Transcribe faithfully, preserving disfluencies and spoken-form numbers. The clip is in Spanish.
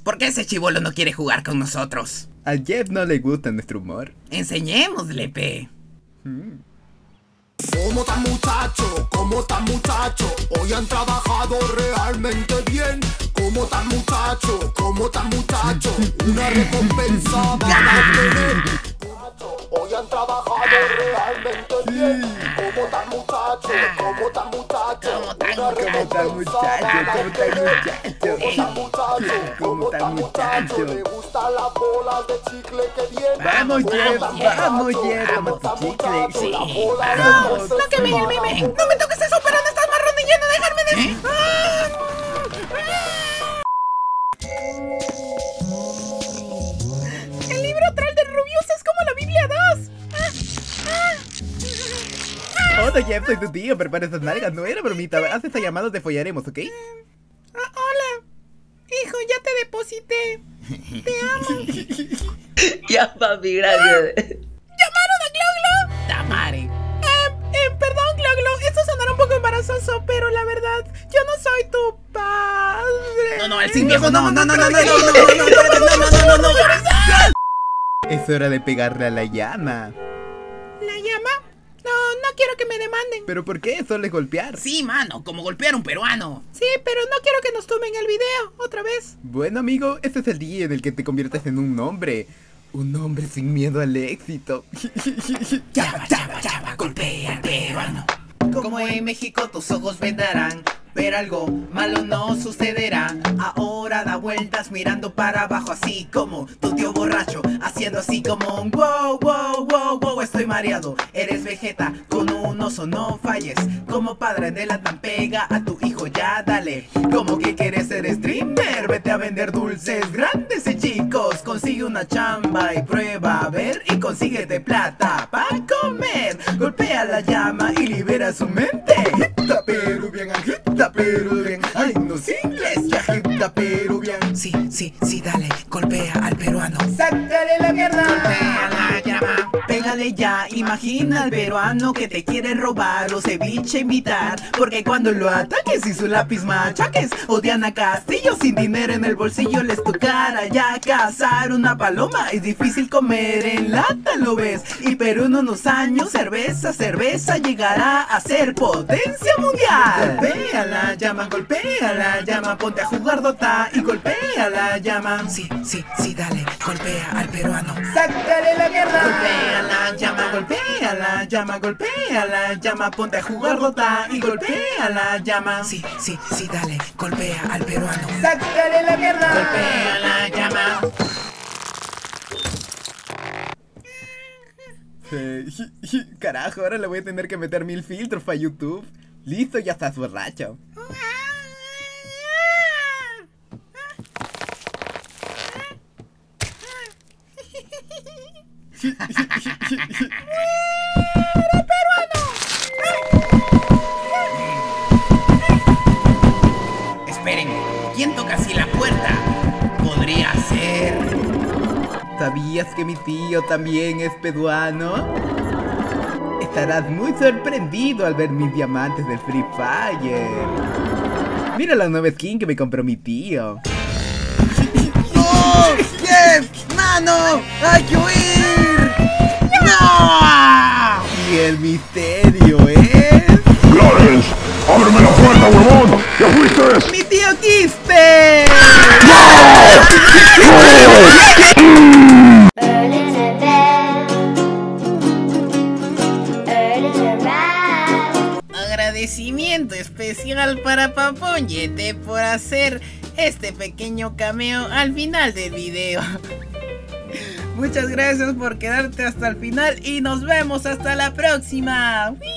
¿Por qué ese chibolo no quiere jugar con nosotros? A Jeff no le gusta nuestro humor. Enseñémosle, pe. Hmm. ¿Cómo están, muchacho? ¿Cómo están, muchacho? Hoy han trabajado realmente bien. ¿Cómo están, muchacho? ¿Cómo están, muchacho? Una recompensa van a tener. Hoy han trabajado realmente bien. ¿Cómo están, muchacho? ¿Cómo están, muchacho? ¿Cómo están, Una recompensa muchacho? ¿Cómo están, muchacho? ¿Cómo están, muchacho? ¿Cómo están, muchacho? ¿Le gustan las bolas de chicle que vienen? Vamos, Jeff, vamos, Jeff, toma tu chicle. Sí, vamos. No que venga el meme. No me toques eso, pero no estás marronillando. Dejarme de... ¿Eh? El libro troll de Rubius es como la Biblia dos. Hola, Jeff, soy tu tío. Prepara esas nalgas. No era bromita. Haz esta llamada, te follaremos, ¿ok? Ah, hola. Hijo, ya te deposité. Te amo. Ya, papi, gracias. ¿Llamaron a Gloglo? Tamare. Eh, eh, perdón, Gloglo. Esto sonará un poco embarazoso, pero la verdad, yo no soy tu padre. No, no, el sin viejo, no, no, no, no, no, no, no, no, no, no, no, no, no. Es hora de pegarle a la llama. ¿La llama? No, no quiero que me demanden. ¿Pero por qué? Solo es golpear. Sí, mano, como golpear a un peruano. Sí, pero no quiero que nos tomen el video otra vez. Bueno, amigo, este es el día en el que te conviertes en un hombre. Un hombre sin miedo al éxito. Llama, llama, llama, golpea al peruano. Como en México tus ojos vendarán, pero algo malo no sucederá. Ahora da vueltas mirando para abajo, así como tu tío borracho, haciendo así como un wow, wow, wow, wow. Estoy mareado, eres Vegeta con un oso, no falles. Como padre de la tan pega a tu hijo, ya dale. Como que quieres ser streamer, vete a vender dulces grandes y chicos. Consigue una chamba y prueba a ver, y consíguete plata para comer. Golpea la llama y libera su mente. Agita pero bien, agita pero bien. Ay, no inglés, ya agita pero bien. Sí, sí, sí, dale, golpea al peruano. ¡Sácale la mierda! Golpea la llama. Pégale ya, imagina al peruano que te quiere robar o ceviche invitar. Porque cuando lo ataques y su lápiz machaques, o Diana Castillo sin dinero en el bolsillo les tocará ya cazar una paloma. Es difícil comer en lata, lo ves. Y pero en unos años cerveza, cerveza llegará a ser potencia mundial. Golpea la llama, golpea la llama, ponte a jugar Dota y golpea la llama. Sí, sí, sí, dale, golpea al peruano. ¡Sácale la mierda! Golpea la llama, golpea la llama, golpea la llama, ponte a jugar Dota y golpea la llama. Sí, sí, sí, dale, golpea al peruano. ¡Sácale la mierda! Golpea la llama. Carajo, ahora le voy a tener que meter mil filtros para YouTube. Listo, ya estás borracho. Esperen, ¿quién toca así la puerta? Podría ser... ¿Sabías que mi tío también es peruano? Estarás muy sorprendido al ver mis diamantes del Free Fire. Mira la nueva skin que me compró mi tío. ¡No! ¡Jeff! ¡Mano! ¡Hay que huir! ¡No! Y el misterio es... ¡Clarence! ¡Ábreme la puerta, huevón! ¡Ya fuiste! ¡Mi tío Quispe! Agradecimiento especial para Papoñete por hacer este pequeño cameo al final del video. Muchas gracias por quedarte hasta el final y nos vemos hasta la próxima.